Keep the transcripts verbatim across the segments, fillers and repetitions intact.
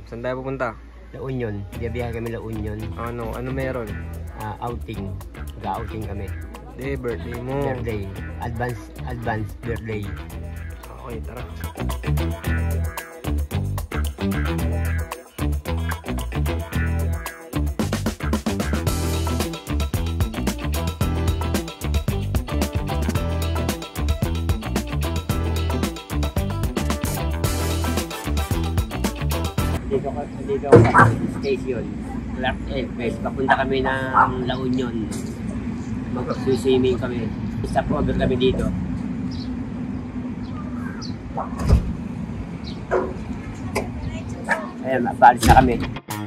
Saan tayo pupunta? La Union. Biyabiyahe kami La Union. Ano? Ano meron? Uh, outing. Ga-outing kami. Day, birthday mo. Birthday. Advance, advance birthday. Okay, tara. Dito ko, dito ako sa station. Clark Express. Papunta kami ng La Union. Mag-swimming kami. Stop over kami dito. Ayan, mabalis na kami.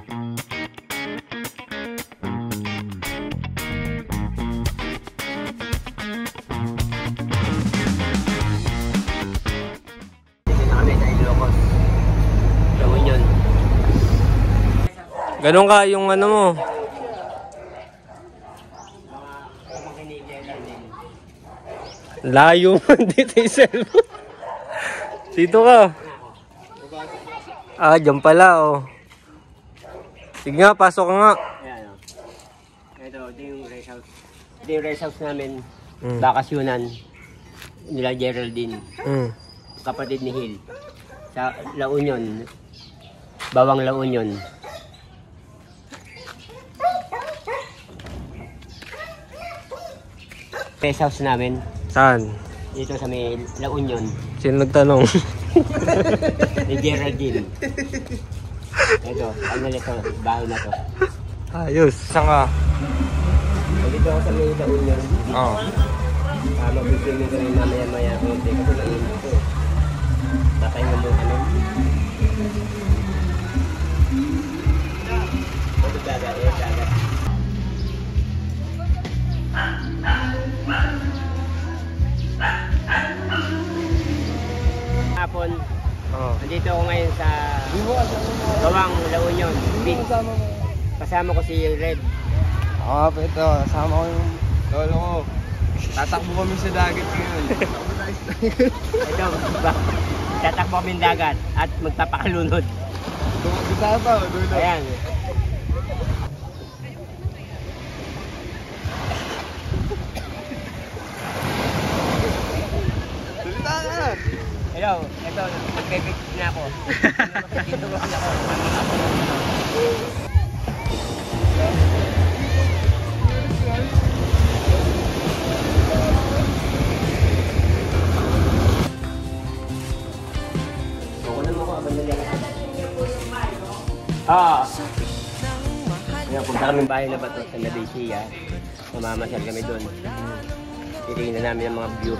Dito na kami sa Ilocos. La Union. Ganun ka yung ano mo. Layo mo dito yung cellphone. Dito ka. Ah, dyan pala oh. Sige nga, pasok ka nga. Ayan o. Ito, ito yung rest house. Ito yung rest house namin. Mm. Bakasyonan. Nila Geraldine. Mm. Kapatid ni Hill. Sa La Union. Bawang La Union. Rest house namin. Saan? Dito sa may La Union. Sino nagtanong? Ni Geraldine. Ito, ano nito, bahay na to. Ayos. Saan ka? Dito ako sa may La Union. Oo. Uh, Mag-swimming ko rin mamaya-maya. Kasi mainit ko. Tatay mo muna nun. Ito dagat, ito dagat. Hapon, Oh. nandito ako ngayon sa Bawang La Union Beach. Kasama ko si Red. Oo, oh, ito. Kasama ko yung lolo ko. Tatakbo kami sa dagat ngayon. Ito, tatakbo kami ng dagat at magpapakalunod. Gusto pa, dulo. Ayan. Salita na! Hello, ito, mag-bebit na ako. Dito ko ako. Ah. Ngayon, punta kami bahay na bato sa Malaysia. Mamamasyal kami doon. Titingnan namin ang mga view.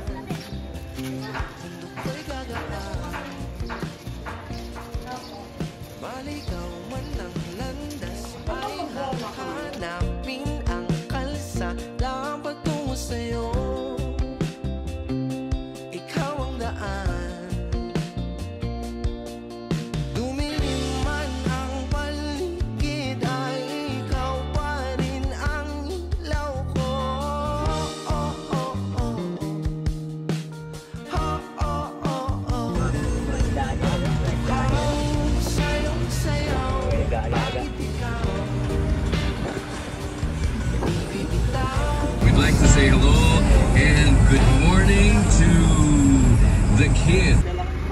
We'd like to say hello and good morning to the kids.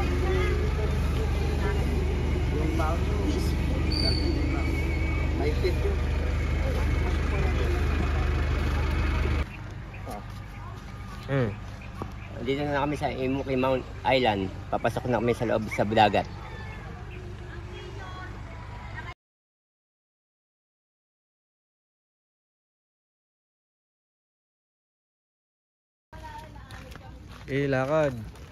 Mm. Dito na kami sa Imuki Mount Island. Papasok na kami sa loob sa dagat. Eh, lakad.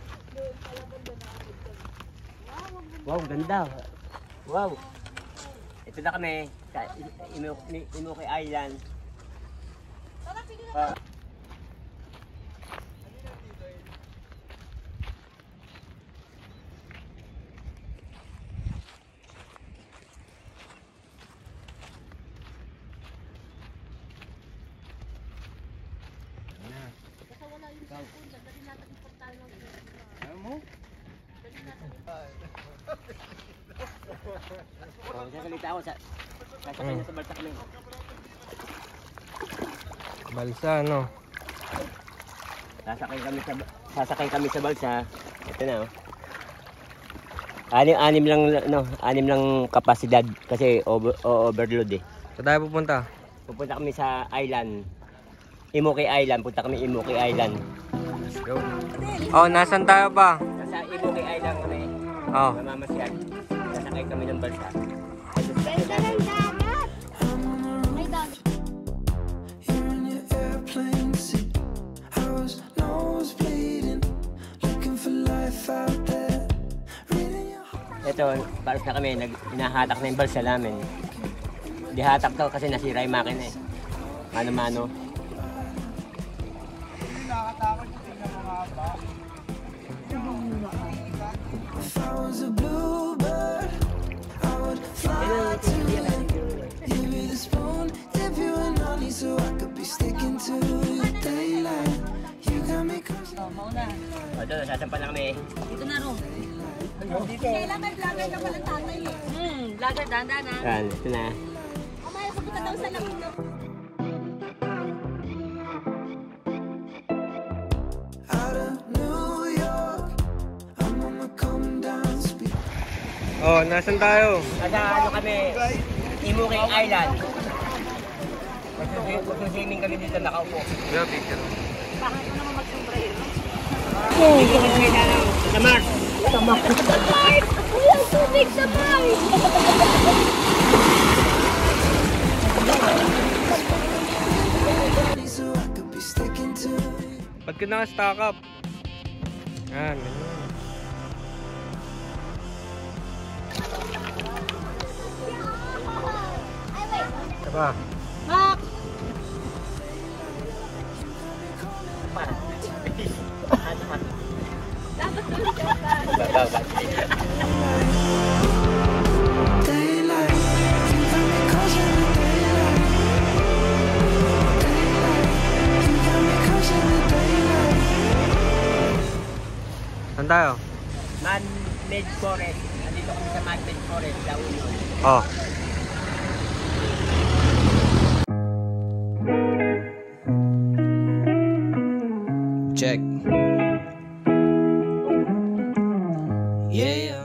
Wow, ganda. Wow. Ito na kami sa Imuki, Imuki Island. Ah. Ano mo? Oh, sasalita ako sa sasakay na sa balsa kami. Balsa, no? Sasakay kami sa sasakay kami sa balsa. Ito na oh. Anim, anim lang no, anim lang kapasidad kasi over, overload eh. Saan tayo pupunta? Pupunta kami sa island. Imoki Island, punta kami Imoki Island. Let's go. Oh, nasan tayo ba? Nasa Imoki Island kami. Oh. Mamamasyal. Sasakay kami ng balsa. Ganda ng dagat. May dagat. Ito, paros na kami, nag, hinahatak na yung balsa namin. Di hatak daw kasi nasira yung makina eh. Mano-mano. O, doon, sasampan na kami. Dito na ro. Kailangan vlogger ka pala tatay eh. Hmm, vlogger dandan na. Yan, ito na. Kamaya pupunta daw sa Laguna. Oh, nasan tayo? Nasa ano kami, Imoki Island. Magsuswimming kami dito, nakaupo. Yeah, picture. Bakit mo naman mag-sombrero? Dito kami na sa Mars. Sa Mars! Sa Mars! Walang tubig sa Mars! Ba't ka naka-stack up? Yan, ganyan. Ito ba? Mak! Dapat tuloy ka pa. Saan tayo? Man-made forest. Nandito kami sa man-made forest, La Union. Oh. Check. Yeah.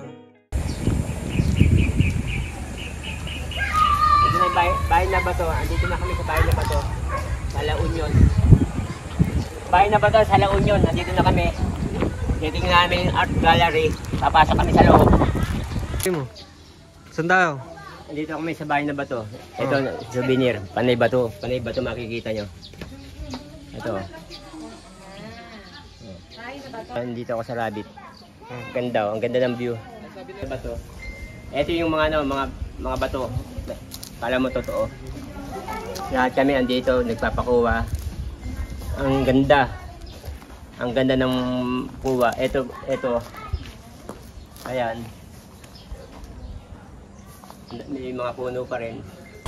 Dito na yung bahay, bahay na ba to? Andito na kami sa bahay na ba to? Sa La Union. Bahay na ba to? Sa La Union. Andito na kami. Titingnan namin yung art gallery. Papasok kami sa loob. Sabi mo. Saan tayo? Andito kami sa bahay na ba to? Ito, souvenir. Panay ba to? Panay ba to makikita nyo? Ito. Andito ako sa Rabbit. Ganda, oh. Ang ganda ng view. Bato. Ito yung mga ano, mga mga bato. Kala mo totoo. Lahat kami andito nagpapakuha. Ang ganda. Ang ganda ng kuha. Ito, ito. Ayan. May mga puno pa rin.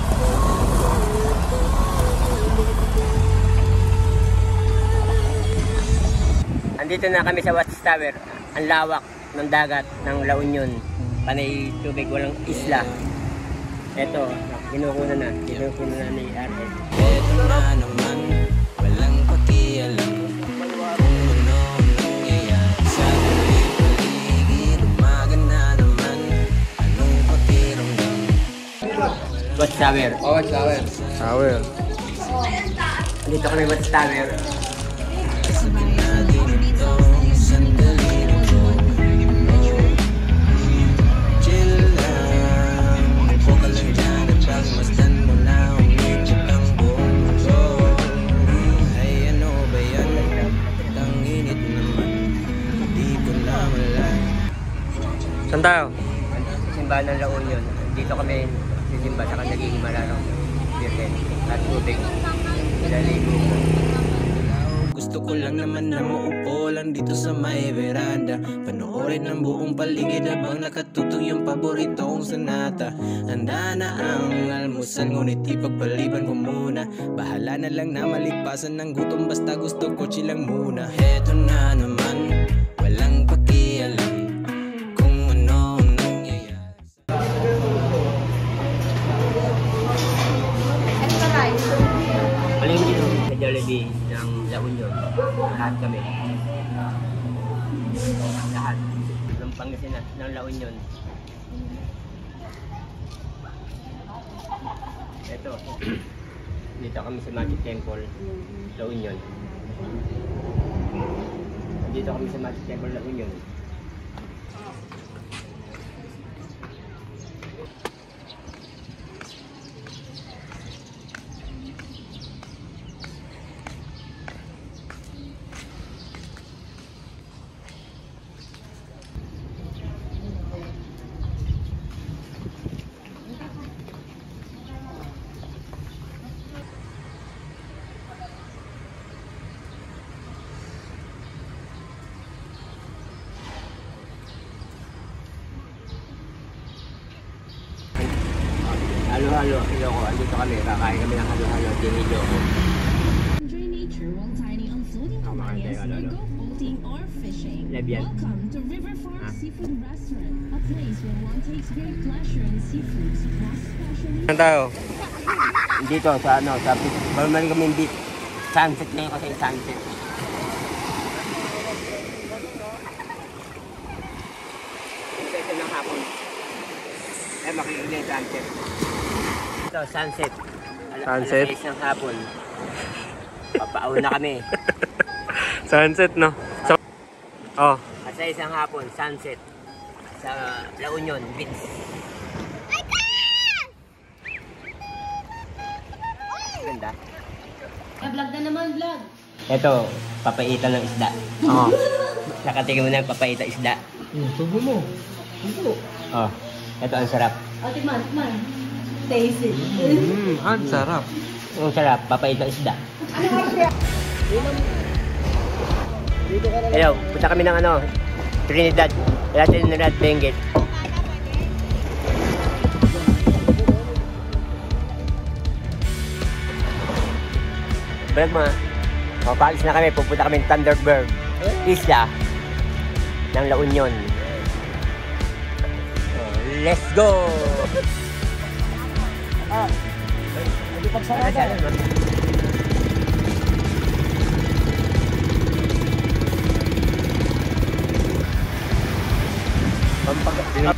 Andito na kami sa Watchtower. Ang lawak ng dagat ng La Union. Panay tubig, walang isla. Ito, kinukuna na. Kinukuna na ni R S. Ito na naman, walang pakialam kung ano ang nangyayari sa paligid. Umaga na naman, anong pakiramdam? Watchtower. Oh, shower. Shower. Andito kami Watchtower. Sabihin natin ito, sandali na to. Chill lang, upo ka lang dyan at pagmasdan mo na umipit ang buong mundo. Ay ano ba yan? Ang init naman, hindi ko na malay. Saan tayo? Simbahan ng La Union. Dito kami sisimba sa naging malarong birhen at tubig. Ilaligo. Gusto ko lang naman na maupo lang dito sa may veranda. Panoorin ang buong paligid habang nakatutong yung paborito kong sonata. Handa na ang almusal, ngunit ipagpaliban ko muna. Bahala na lang na malipasan ng gutom, basta gusto ko chilang muna. Heto na naman, walang pakialam kung ano ang nangyayari. Jollibee ng La Union. Lahat kami. Lahat. Ng Pangasinan, ng La Union. Ito. Dito kami sa Magic Temple, La Union. Dito kami sa Magic Temple, La Union. Halo-halo, Iloko. Andito kami, kakain kami ng halo-halo, din Iloko. Enjoy nature while dining on floating cabañas or go boating or fishing. Welcome to Riverfront Seafood Restaurant, a place where one takes great pleasure in seafoods, plus especially... Saan tayo? Dito sa ano, sa Balman kami beach. Sunset na yun kasi sunset. Ito ng hapon. Eh, makikita yung sunset. Ito, sunset. Sunset? Alas ng hapon. Papaaw na kami. Sunset, no? So, oh. At sa isang hapon, sunset. Sa La Union Beach. Ganda. Vlog na naman, vlog. Ito, papaitan ng isda. Oh. Nakatingin mo na yung papaitan isda. Subo mo. Subo. Oh, ito ang sarap. O, tikman, tikman. Taste it. Mm, ang sarap. Ang sarap, papaitan isda. Hello, punta kami ng ano, Trinidad. Wala Trinidad, Benguet. Balag mo ha. O, paalis na kami, pupunta kami ng Thunderbird Isla ng La Union. Oh, let's go! Ah, hindi pagsarada. Pampag...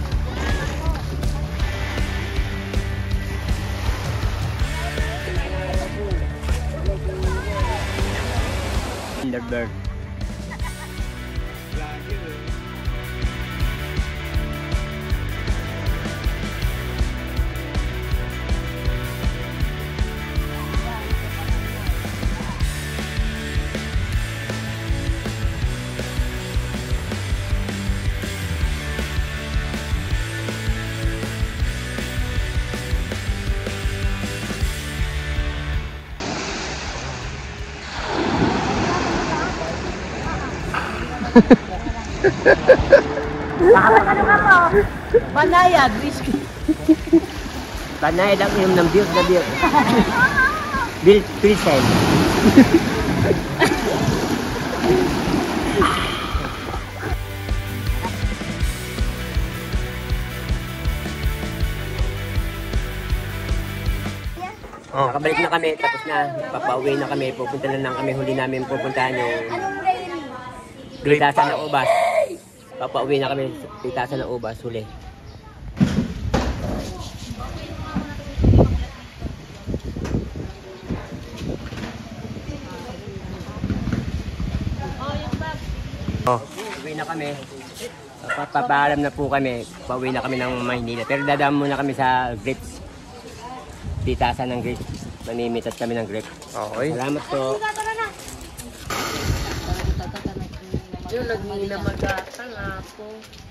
Thunderbird. Banayad, whiskey. Banayad ang inom ng beer na beer. Bill Pilsen. Oh. Nakabalik na kami, tapos na, papauwi na kami, pupunta na lang kami, huli namin pupuntahan yung Pitasan ng Ubas. Papauwi na kami, Pitasan ng Ubas, huli. Oh. Uwi na kami. Papapaalam na po kami, pauwi na kami ng Maynila. Pero dadaan muna kami sa grapes. Pitasan ng grapes. Mamimitas kami ng grapes. Okay. Salamat po. Yung nagmina magata nga po.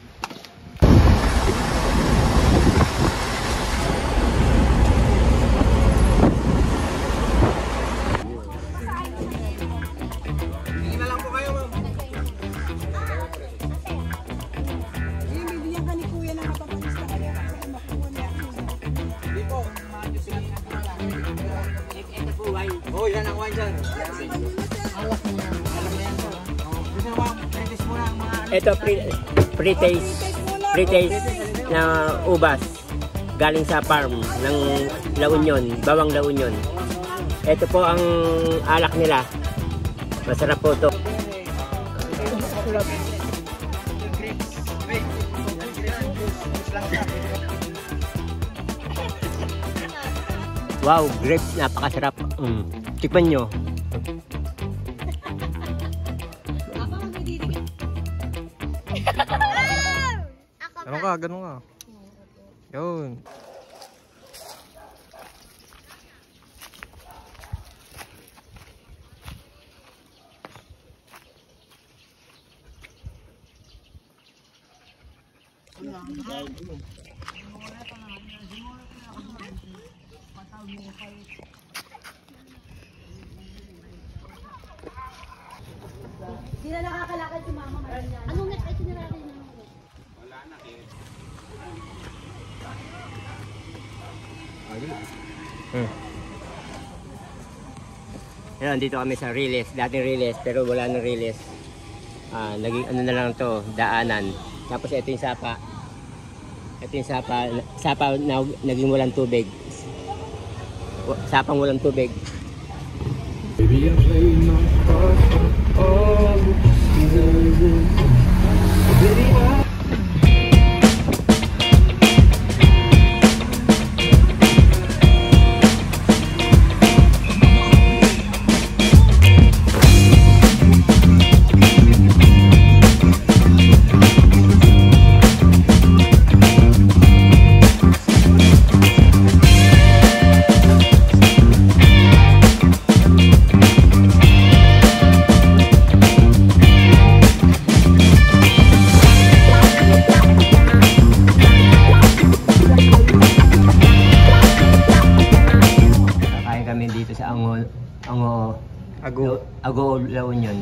Oh, yan ang wine dyan. Ito, pre-taste. Pre-taste na ubas. Galing sa farm ng La Union, Bawang La Union. Ito po ang alak nila. Masarap po to. Wow, grapes, napakasarap. Mm. Tikman nyo. Ganun ka, ganun ka. Yun. Hindi na nakakalakad si Mama Maria. Anong next itinerary na? Hmm. Yan, dito kami sa Riles, dating Riles, pero wala nang Riles. Ah, naging ano na lang to, daanan. Tapos ito yung sapa. Ito yung sapa, sapa na naging walang tubig. Wa- Sapang walang tubig. Kakain kami dito sa Ango, Ango, Ago. Ago La Union.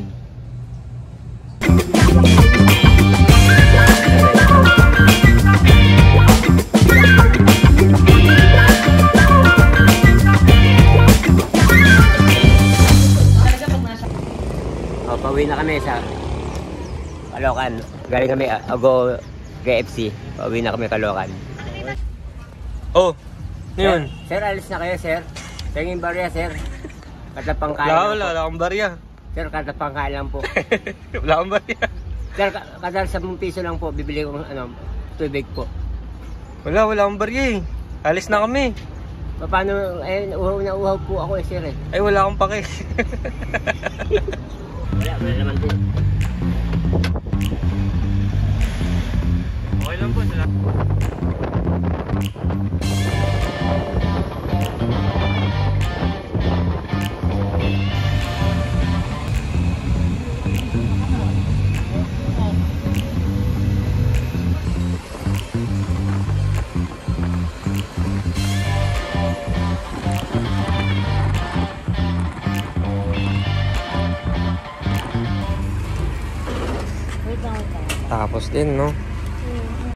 O, pauwi na kami sa Caloocan. Galing kami ah, Ago K F C. Pauwi na kami Caloocan. Oh, yun. Sir, sir, alis na kayo, sir. Tingin barya, sir. Katapang kain Wala, lang wala, po. wala akong barya. Sir, katapang kain lang po. Wala akong barya. Sir, ka- kadal sa piso lang po, bibili ko ano, tubig po. Wala, wala akong barya eh. Alis na kami. Paano, eh, uhaw na uhaw po ako eh, sir eh. Ay, wala akong pake. Wala, wala naman din. Okay lang po, sila. Tapos din, no?